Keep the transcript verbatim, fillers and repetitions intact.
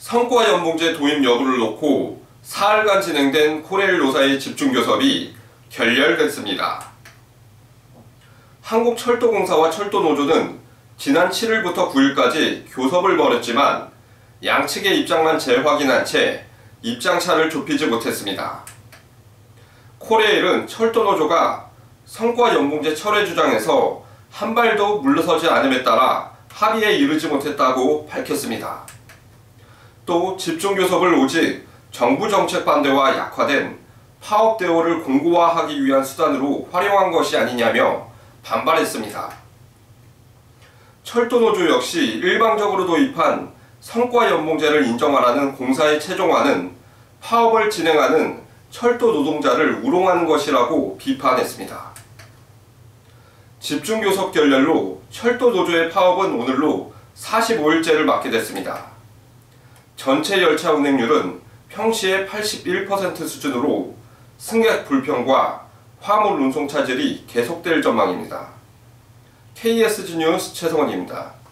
성과연봉제 도입 여부를 놓고 사흘간 진행된 코레일 노사의 집중교섭이 결렬됐습니다. 한국철도공사와 철도노조는 지난 칠일부터 구일까지 교섭을 벌였지만 양측의 입장만 재확인한 채 입장차를 좁히지 못했습니다. 코레일은 철도노조가 성과연봉제 철회 주장에서 한 발도 물러서지 않음에 따라 합의에 이르지 못했다고 밝혔습니다. 또 집중교섭을 오직 정부 정책 반대와 약화된 파업 대오를 공고화하기 위한 수단으로 활용한 것이 아니냐며 반발했습니다. 철도노조 역시 일방적으로 도입한 성과연봉제를 인정하라는 공사의 최종화는 파업을 진행하는 철도 노동자를 우롱하는 것이라고 비판했습니다. 집중교섭 결렬로 철도노조의 파업은 오늘로 사십오일째를 맞게 됐습니다. 전체 열차 운행률은 평시의 팔십일 퍼센트 수준으로 승객 불평과 화물 운송 차질이 계속될 전망입니다. 케이에스지 뉴스 최성원입니다.